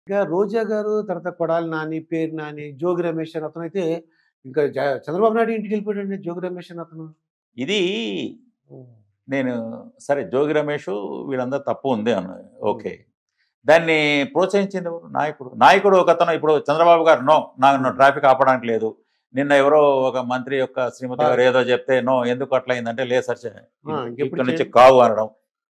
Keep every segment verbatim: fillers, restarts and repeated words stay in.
ఇక రోజా గారు, తర్వాత కొడాలి నాని, పేరు నాని, జోగి రమేష్ అని అతనైతే ఇంకా జ చంద్రబాబు నాయుడు ఇంటికెళ్ళిపోయాడండి జోగి రమేష్ అని అతను. ఇది హ్మ్. నేను సరే జోగి రమేష్ వీళ్ళందరూ తప్పు ఉంది అన్న హ్మ్. ఓకే. దాన్ని ప్రోత్సహించింది ఎవరు? నాయకుడు. నాయకుడు ఒకతను ఇప్పుడు చంద్రబాబు గారు నో నాకు హ్మ్. ట్రాఫిక్ ఆపడానికి లేదు. నిన్న ఎవరో ఒక మంత్రి యొక్క శ్రీమతి గారు బా ఏదో చెప్తే నో ఎందుకు అట్లా అయిందంటే లేదు సార్ చే- ఆ! ఇంకెప్పుడు ఇక్కడ నుంచి చేయండి. కావు అనడం.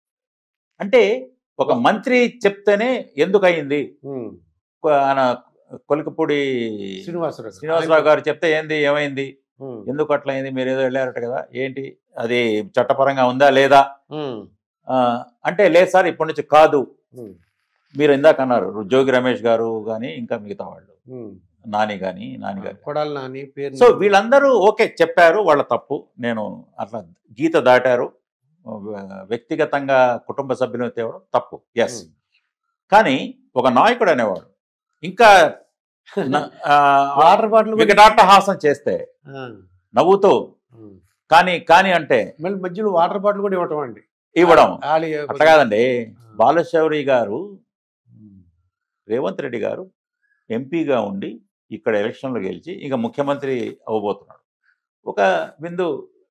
అంటే ఒక వా మంత్రి చెప్తేనే ఎందుకు అయింది? హ్మ్. కొ- ఆయన కొలికపూడి శ్రీనివాసరావు గారు. ఆయన శ్రీనివాసరావు గారు చెప్తే ఏంది ఏమైంది? హ్మ్. ఎందుకు అట్లా అయింది? మీరు ఏదో వెళ్ళారట కదా ఏంటి? అది చట్టపరంగా ఉందా లేదా? హ్మ్. ఆ, అంటే లేదు సార్ ఇప్పటి నుంచి కాదు. హ్మ్. మీరు ఇందాక అన్నారు జోగి రమేష్ గారు కానీ ఇంకా మిగతా వాళ్ళు హ్మ్. నాని కానీ నాని ఆ! గారు. కొడాలి నాని, పేరు సో నాని. వీళ్ళందరూ ఓకే చెప్పారు వాళ్ళ తప్పు. నేను అట్లా గీత దాటారు. వ్య- వ్యక్తిగతంగా కుటుంబ సభ్యులను తేవడం తప్పు ఎస్. హ్మ్. కానీ ఒక నాయకుడు అనేవాడు ఇంకా న- ఆ, వాటర్ బాటిల్ కూడా వికటాట్టహాసం చేస్తే ఆ! నవ్వుతూ హ్మ్. కానీ కానీ అంటే మళ్ళీ మధ్యలో వాటర్ బాటిల్ కూడా ఇవ్వటం అండి. ఇవ్వడం ఆలి అట్లా కాదండి. ఆ! బాలశౌరి గారు హ్మ్. రేవంత్ రెడ్డి గారు ఎంపీగా ఉండి ఇక్కడ ఎలక్షన్లో గెలిచి ఇక ముఖ్యమంత్రి అవ్వబోతున్నాడు. ఒక విందు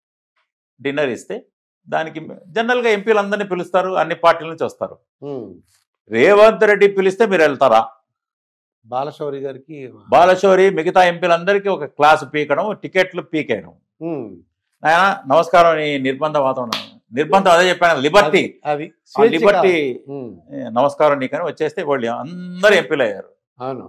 డిన్నర్ ఇస్తే దానికి జనరల్గా ఎంపీలు అందరినీ పిలుస్తారు, అన్ని పార్టీల నుంచి వస్తారు. హ్మ్. రేవంత్ రెడ్డి పిలిస్తే మీరు వెళ్తారా? బాలశౌరి గారికి బాలశౌరి మిగతా ఎంపీలందరికీ ఒక క్లాసు పీకడం, టికెట్లు పీకేయడం. హ్మ్. ఆయన నమస్కారం నీ నిర్బంధ వాతావరణం నిర్బంధం అదే చెప్పాను లిబర్టీ అది ఆ స్వేచ్ఛగా. లిబర్టీ హ్మ్. నమస్కారం నీకని వచ్చేస్తే వాళ్ళు అందరు ఎంపీలు అయ్యారు. అవును.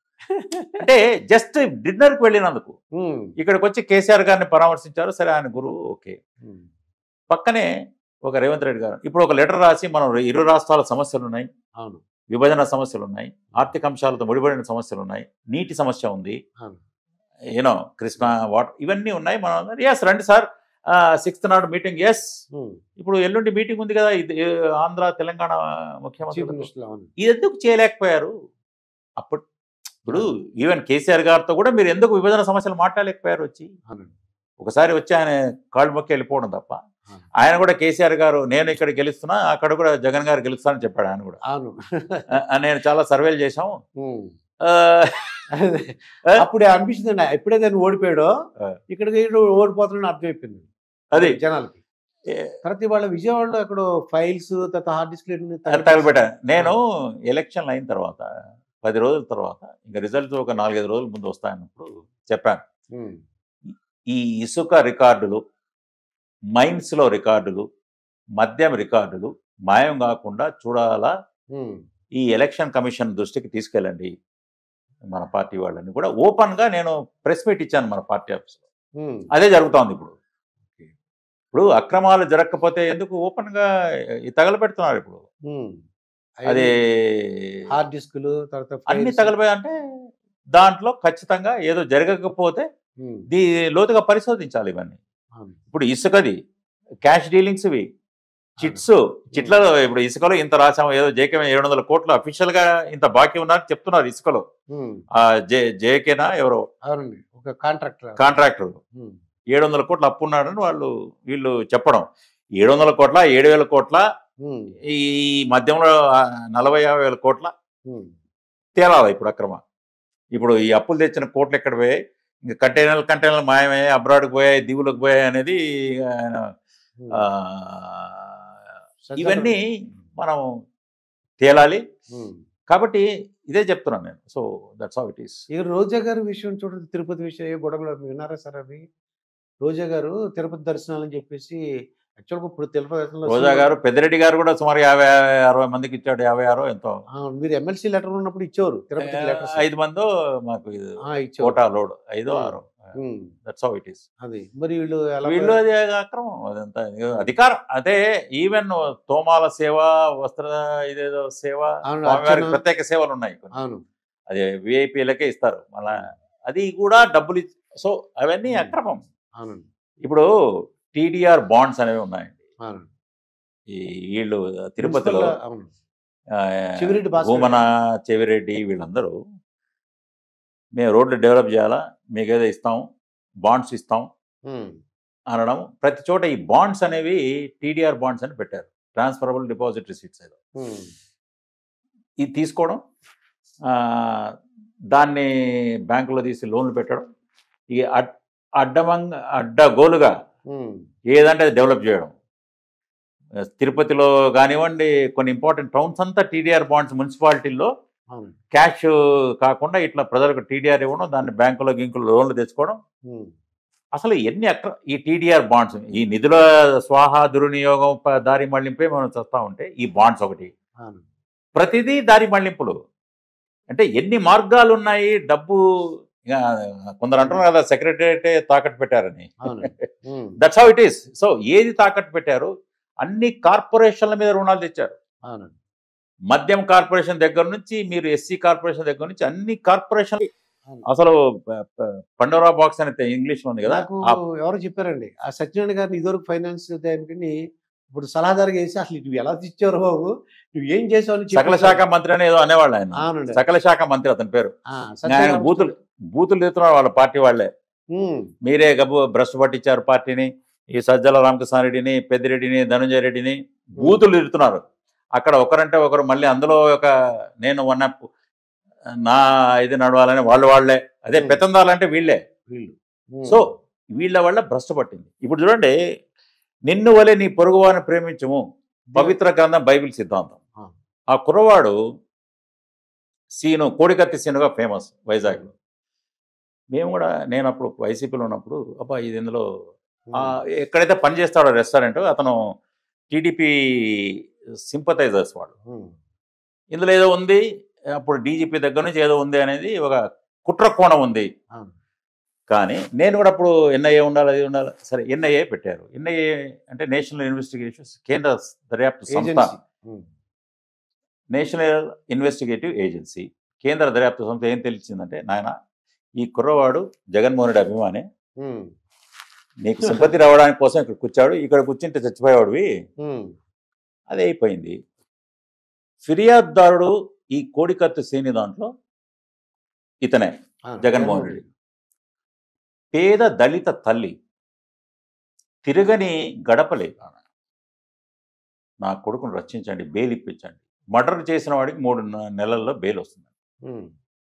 అంటే జస్ట్ డిన్నర్కి వెళ్ళినందుకు హ్మ్. ఇక్కడికి వచ్చి కేసీఆర్ గారిని పరామర్శించారు. సరే ఆయన గురువు ఓకే. హ్మ్. పక్కనే ఒక రేవంత్ రెడ్డి గారు ఇప్పుడు ఒక లెటర్ రాసి మనం ఇరు రాష్ట్రాల సమస్యలు ఉన్నాయి, అవును. విభజన సమస్యలు ఉన్నాయి, ఆర్థిక అంశాలతో ముడిపడిన సమస్యలు ఉన్నాయి, నీటి సమస్య ఉంది, అవును. యూనో కృష్ణా వాటర్ ఇవన్నీ ఉన్నాయి. మనం ఎస్ రండి సార్ సిక్స్త్ నాడు మీటింగ్ ఎస్. హ్మ్. ఇప్పుడు ఎల్లుండి మీటింగ్ ఉంది కదా ఇది ఏ, ఆంధ్ర తెలంగాణ చీఫ్ ముఖ్యమంత్రులతో మినిస్టర్ అవును. ఇది ఎందుకు చేయలేకపోయారు? అప్పుడు ఇప్పుడు అవును. ఈవెన్ కేసీఆర్ గారితో కూడా మీరు ఎందుకు విభజన సమస్యలు మాట్లాడలేకపోయారు వచ్చి? అవునండి. ఒకసారి వచ్చి ఆయన కాళ్ళు మొక్కి వెళ్ళిపోవడం తప్ప. అవును. ఆయన కూడా కేసీఆర్ గారు నేను ఇక్కడ గెలుస్తున్నా అక్కడ కూడా జగన్ గారు గెలుస్తానని చెప్పాడు ఆయన కూడా. అవును. ఆ, నేను చాలా సర్వేలు చేశాం. హ్మ్. ఆ, అదే. ఆ, అప్పుడే అనిపించిందండి ఎప్పుడైతే ఆయన ఓడిపోయాడో ఆ, ఇక్కడికి ఓడిపోతున్నాడు అర్థమైపోయింది అది జనాలకి. ఏ, తర్వాత ఇవాళ విజయవాడలో అక్కడ ఫైల్స్ తర్వాత హార్డ్ డిస్క్ తగలబెట్టా. నేను ఎలక్షన్లు అయిన తర్వాత పది రోజుల తర్వాత ఇంకా రిజల్ట్స్ ఒక నాలుగైదు రోజుల ముందు వస్తాయన్నప్పుడు చెప్పాను ఈ ఇసుక రికార్డులు, మైన్స్లో రికార్డులు, మద్యం రికార్డులు మాయం కాకుండా చూడాలా ఈ ఎలక్షన్ కమిషన్ దృష్టికి తీసుకెళ్ళండి మన పార్టీ వాళ్ళని కూడా ఓపెన్గా నేను ప్రెస్ మీట్ ఇచ్చాను మన పార్టీ ఆఫీస్లో. అదే జరుగుతోంది ఇప్పుడు. ఇప్పుడు అక్రమాలు జరగకపోతే ఎందుకు ఓపెన్గా తగలబెడుతున్నారు ఇప్పుడు. అది హార్డ్ డిస్కులు తర్వాత అన్ని తగలిపోయా అంటే దాంట్లో ఖచ్చితంగా ఏదో జరగకపోతే దీ లోతుగా పరిశోధించాలి ఇవన్నీ. ఇప్పుడు ఇసుకది క్యాష్ డీలింగ్స్ ఇవి చిట్స్ చిట్లలో ఇప్పుడు ఇసుకలో ఇంత రాసాము ఏదో జేకే ఏడు వందల కోట్లు అఫీషియల్ గా ఇంత బాకీ ఉన్నారని చెప్తున్నారు ఇసుకలో. ఆ జే జేకేనా ఎవరో కాంట్రాక్టర్ కాంట్రాక్టర్ ఏడు వందల కోట్లు అప్పు ఉన్నాడని వాళ్ళు వీళ్ళు చెప్పడం. ఏడు వందల కోట్ల ఏడు వేల కోట్ల ఈ మధ్యంలో నలభై యాభై వేల కోట్ల తేలాలి ఇప్పుడు అక్రమ. ఇప్పుడు ఈ అప్పులు తెచ్చిన కోట్లు ఎక్కడ పోయాయి? ఇంకా కంటైనర్లు కంటైనర్లు మాయమయ్యాయి, అబ్రాడ్కి పోయాయి, దీవులకు పోయాయి అనేది ఇవన్నీ మనం తేలాలి. కాబట్టి ఇదే చెప్తున్నాను నేను. So that's how it is. ఇక రోజా గారి విషయం చూడండి, తిరుపతి విషయం ఏ గొడవలు విన్నారా సార్? అవి రోజా గారు తిరుపతి దర్శనాలు అని చెప్పేసి యాక్చువల్గా ఇప్పుడు తిరుపతి రోజా గారు పెద్దిరెడ్డి గారు కూడా సుమారు యాభై అరవై మందికి ఇచ్చాడు. యాభై ఆరో ఎంతో మీరు ఎమ్మెల్సీ లెటర్ ఉన్నప్పుడు ఇచ్చేవారు తిరుపతి లెటర్స్. ఐదు మందో మాకు కోటా లోడ్ ఐదో ఆరో. That's how it is. అది మరి వీళ్ళు వీళ్ళు అది అక్రమం అదంతా అధికారం. అదే ఈవెన్ తోమాల సేవ, వస్త్ర ఇదేదో సేవ, ప్రత్యేక సేవలు ఉన్నాయి కొన్ని. అదే విఐపీలకే ఇస్తారు మళ్ళా అది కూడా డబ్బులు. సో అవన్నీ అక్రమం. ఇప్పుడు టీడీఆర్ బాండ్స్ అనేవి ఉన్నాయండి. ఈ వీళ్ళు తిరుపతిలో భూమన చెవిరెడ్డి వీళ్ళందరూ మేము రోడ్లు డెవలప్ చేయాలా, మీకేదో ఇస్తాం, బాండ్స్ ఇస్తాం అనడం. ప్రతి చోట ఈ బాండ్స్ అనేవి టీడీఆర్ బాండ్స్ అని పెట్టారు, ట్రాన్స్ఫరబుల్ డిపాజిట్ రిసీట్స్. ఏదో ఇది తీసుకోవడం, ఆ, దాన్ని బ్యాంకులో తీసి లోన్లు పెట్టడం, ఈ అడ్ అడ్డమంగ అడ్డగోలుగా ఉమ్, ఏదంటే అది డెవలప్ చేయడం. తిరుపతిలో కానివ్వండి, కొన్ని ఇంపార్టెంట్ టౌన్స్ అంతా టీడీఆర్ బాండ్స్ మున్సిపాలిటీల్లో అవును. క్యాష్ కాకుండా ఇట్లా ప్రజలకు టీడీఆర్ ఇవ్వడం, దాన్ని బ్యాంకులో గింకులు లోన్లు తెచ్చుకోవడం. ఉమ్, అసలు ఎన్ని అక్ర ఈ టీడీఆర్ బాండ్స్, ఈ నిధుల స్వాహా దుర్వినియోగం ప- దారి మళ్లింపే మనం చూస్తూ ఉంటే ఈ బాండ్స్ ఒకటి, అవును. ప్రతిదీ దారి మళ్లింపులు. అంటే ఎన్ని మార్గాలు ఉన్నాయి డబ్బు. ఇక కొందరు అంటున్నారు కదా సెక్రటరియటే తాకట్టు పెట్టారని. అవును. Um, that's how it is. So ఏది తాకట్టు పెట్టారు? అన్ని కార్పొరేషన్ల మీద రుణాలు తెచ్చారు. అవును. మద్యం కార్పొరేషన్ దగ్గర నుంచి మీరు ఎస్సీ కార్పొరేషన్ దగ్గర నుంచి అన్ని కార్పొరేషన్. అవును. అసలు ప- ప- పండోరా బాక్స్ అనేది ఇంగ్లీష్ లో ఉంది కదా. నాకు ఆ ఎవరో చెప్పారండి, ఆ సత్యనారాయణ గారిని ఇదివరకు ఫైనాన్స్ దానికి ఇప్పుడు సలహాదారుగా వేసి అసలు నువ్వు ఎలా తెచ్చావు బాబు, నువ్వు ఏం చేసావు అని సకల చెప్పేసి- శాఖ మంత్రి అని ఏదో అనేవాళ్ళు ఆయన. అవునండి. సకల శాఖ మంత్రి అతని పేరు. ఆ, ఆయన సత్యనారాయణ బూతులు బూతులు తెస్తున్నారు వాళ్ళ పార్టీ వాళ్ళే. ఉమ్, మీరే గబ్బు భ్రష్టు పట్టించారు పార్టీని, ఈ సజ్జల రామకృష్ణారెడ్డిని, పెద్దిరెడ్డిని, ధనంజయ రెడ్డిని బూతులు తిడుతున్నారు. అక్కడ ఒకరంటే ఒకరు మళ్ళీ అందులో ఒక నేను వన్ అప్ నా ఇది నడవాలని వాళ్ళు వాళ్ళే. అదే Hmm. పెత్తందాలంటే వీళ్ళే. వీళ్ళు ఉమ్, సో వీళ్ళ వల్ల భ్రష్టు పట్టింది. ఇప్పుడు చూడండి, నిన్ను వలె నీ పొరుగువారిని ప్రేమించము పవిత్ర గ్రంథం బైబిల్ సిద్ధాంతం. ఆ. ఆ కుర్రవాడు సీను, కోడికత్తి సీనుగా ఫేమస్ వైజాగ్లో. మేము కూడా, నేను అప్పుడు వైసీపీలో ఉన్నప్పుడు, అబ్బా ఇది ఇందులో ఉమ్, ఆ, ఎక్కడైతే పని చేస్తాడో రెస్టారెంట్, అతను టీడీపీ సింపథైజర్స్ వాడు. ఉమ్, ఇందులో ఏదో ఉంది, అప్పుడు డీజీపీ దగ్గర నుంచి ఏదో ఉంది అనేది ఒక కుట్ర కోణం ఉంది. అవును. కానీ నేను కూడా అప్పుడు ఎన్ఐఏ ఉండాలి, అది ఉండాలి. సరే ఎన్ఐఏ పెట్టారు. ఎన్ఐఏ అంటే నేషనల్ ఇన్వెస్టిగేషన్స్, కేంద్ర దర్యాప్తు సంస్థ. Agency. Um, national investigative agency, కేంద్ర దర్యాప్తు సంస్థ ఏం తెలిసిందంటే, నాయన ఈ కుర్రవాడు జగన్మోహన్ రెడ్డి అభిమాని, ఉమ్, నీకు సింపతి రావడానికి కోసం ఇక్కడ కూర్చాడు, ఇక్కడ కూర్చుంటే చచ్చిపోయేవాడివి. ఉమ్, అదే అయిపోయింది. ఫిర్యాదుదారుడు ఈ కోడికత్తు శ్రేణి దాంట్లో ఇతనే, అవును. జగన్మోహన్ రెడ్డి. పేద దళిత తల్లి, తిరగని గడపలేదు ఆమె. నా కొడుకును రక్షించండి, బెయిల్ ఇప్పించండి. మర్డర్ చేసిన వాడికి మూడు నె- నెలల్లో బెయిల్ వస్తుంది. ఉమ్,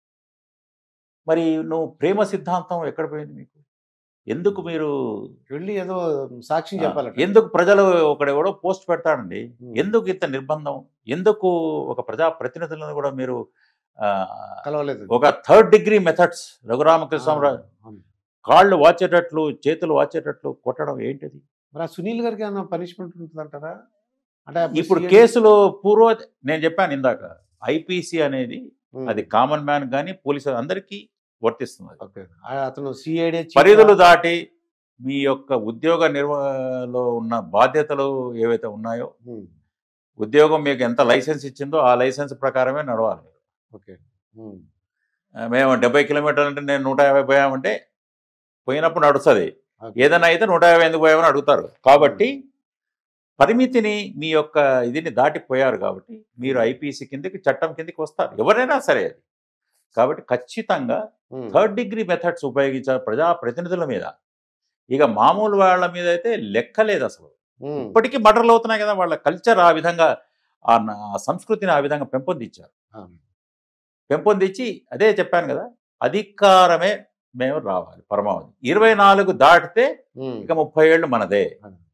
మరి నువ్వు ప్రేమ సిద్ధాంతం ఎక్కడ పోయింది మీకు? ఎందుకు మీరు వెళ్ళి ఏదో సాక్ష్యం ఆ, చెప్పాలట. ఎందుకు ప్రజలు ఒకడెవడో పోస్ట్ పెడతాడండి, ఉమ్, ఎందుకు ఇంత నిర్బంధం? ఎందుకు ఒక ప్రజా ప్రతినిధులను కూడా మీరు ఆ, కలవలేదు. ఒక థర్డ్ డిగ్రీ మెథడ్స్, రఘురామకృష్ణరావు అవును. కాళ్ళు వాచేటట్లు, చేతులు వాచేటట్లు కొట్టడం ఏంటిది? మరి ఆ సునీల్ గారికి ఏమైనా పనిష్మెంట్ ఉంటుందంటారా? అంటే అప్పుడు ఇప్పుడు సీఐడి కేసులు పూర్వ, నేను చెప్పాను ఇందాక, ఐపీసీ అనేది ఉమ్, అది కామన్ మ్యాన్ కానీ పోలీసు అందరికీ వర్తిస్తుంది. అది. ఓకే. ఆ, అతను సిఐడి పరిధులు దాటి మీ యొక్క ఉద్యోగ నిర్వహణలో ఉన్న బాధ్యతలు ఏవైతే ఉన్నాయో, ఉద్యోగం మీకు ఎంత లైసెన్స్ ఇచ్చిందో ఆ లైసెన్స్ ప్రకారమే నడవాలి. ఓకే. ఉమ్, ఆ, మేము డెబ్బై కిలోమీటర్లు అంటే నేను నూట యాభై పోయామంటే పోయినప్పుడు నడుస్తుంది. ఓకే. ఏదైనా అయితే నూట యాభై ఎందుకు పోయామని అడుగుతారు. కాబట్టి పరిమితిని, మీ యొక్క ఇదిని దాటిపోయారు కాబట్టి మీరు ఐపీసీ కిందకి, చట్టం కిందకి వస్తారు, ఎవరైనా సరే అది. కాబట్టి ఖచ్చితంగా ఉమ్, థర్డ్ డిగ్రీ మెథడ్స్ ఉపయోగించారు ప్రజా ప్రతినిధుల మీద. ఇక మామూలు వాళ్ళ మీద అయితే లెక్కలేదు అసలు. ఉమ్, ఇప్పటికీ మర్డర్లు అవుతున్నాయి కదా. వాళ్ళ కల్చర్ ఆ విధంగా, ఆ న- ఆ సంస్కృతిని ఆ విధంగా పెంపొందించారు. అవును. పెంపొందించి అదే చెప్పాను కదా, అధికారమే మేము రావాలి పరమావధి. ఇరవై నాలుగు దాటితే ఉమ్, ఇక ముప్పై ఏళ్ళు మనదే. అవును.